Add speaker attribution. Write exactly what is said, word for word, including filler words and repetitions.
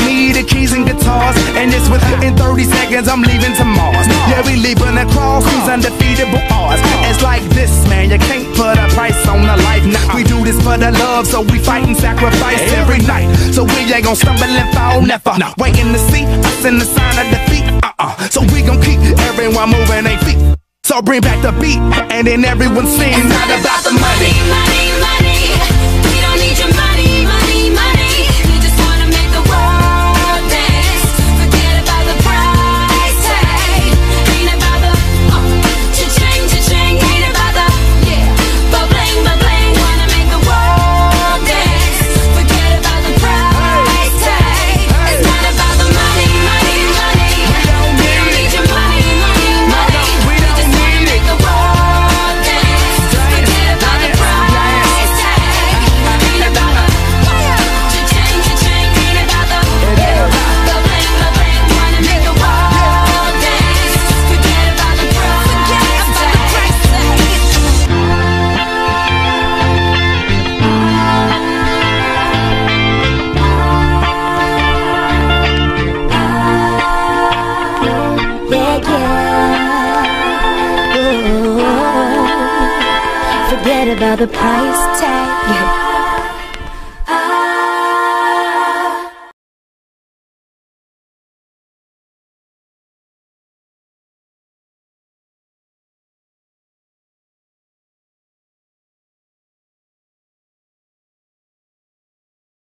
Speaker 1: me the keys and guitars, and it's within thirty seconds I'm leaving to Mars. Yeah, we leaving across these undefeatable odds. It's like this, man, you can't put a price on a life. Nah, we do this for the love, so we fight and sacrifice every night. So we ain't gon' stumble and fall, never. Waiting to see us in the sign of defeat. Uh-uh. So we gon' keep everyone moving their feet. So bring back the beat, and then everyone sings.
Speaker 2: It's not about the money, money, money. We don't need your money, money, money. We just wanna make the world dance. Forget about the price tag. Ain't about the uh, ch-ch-ching, ch-ch-ching. Ain't about the yeah, b-bling, b-bling. Wanna make the world dance. Forget about the price tag. It's not about the money, money, money. We don't need your money, money, money. We just wanna make the world dance. Forget about the price tag. Ain't about the ch-ch-ching, ch-ch-ching. Ain't about the yeah, b-bling, b-bling. Wanna make the world dance. Forget about the price
Speaker 3: Yeah, yeah. Ooh. Forget about the price tag.